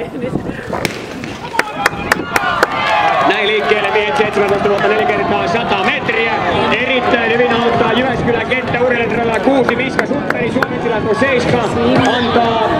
Näin liikkeelle miehet 17 vuotta 4 kertaa 100 metriä. Erittäin hyvin auttaa Jyväskylän kenttä urheilijat 6 Viska Supperi, Suomen tilasto 7 antaa